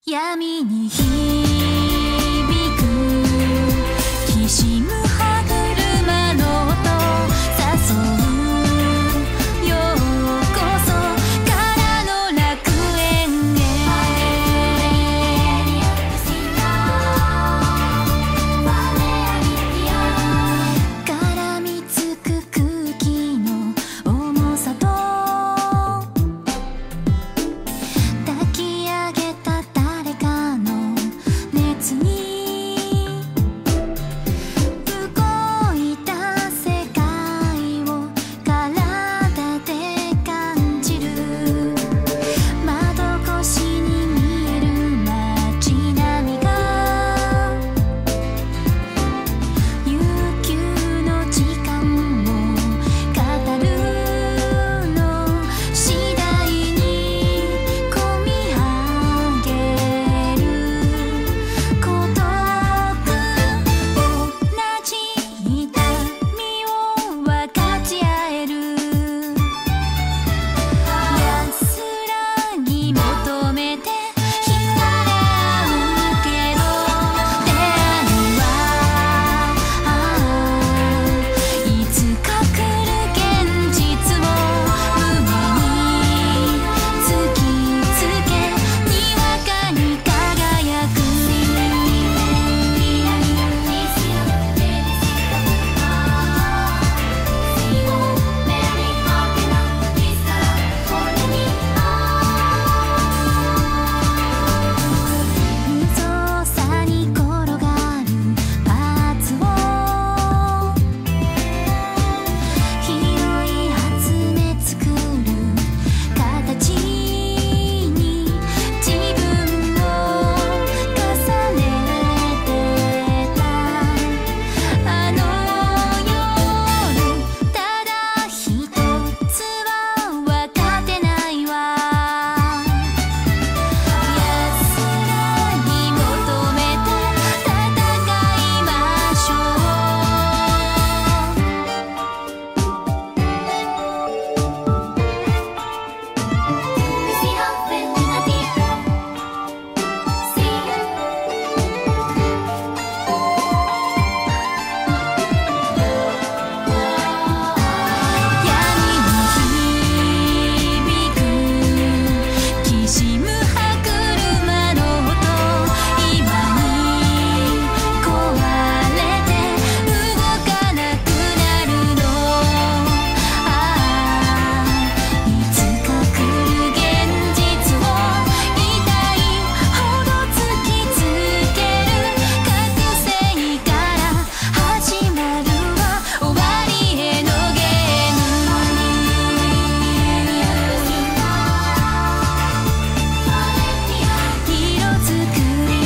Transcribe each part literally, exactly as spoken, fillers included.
闇に響くきしむ歯車の音誘うようこそからの楽園へ絡みつく空気の重さと抱き上げた誰かの熱に動いた世界を体で感じる窓越しに見える街並みが悠久の時間を語るの次第に込み上げる孤独同じ痛みを分かち合える安らぎ求めて惹かれ合うけど出会いはいつか来る現実を胸に突きつけにわかに輝く無造作に転がるパーツを拾い集め作る形に自分を重ねてたあの夜ただ一つは分かってないわ安らぎ求めて戦いましょ闇に響くきしむ歯車の音今に壊れて動かなくなるのああいつか来る現実を痛いほど突きつける覚醒から始まるは終わりへのゲーム色づくる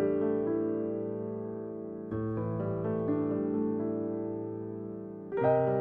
「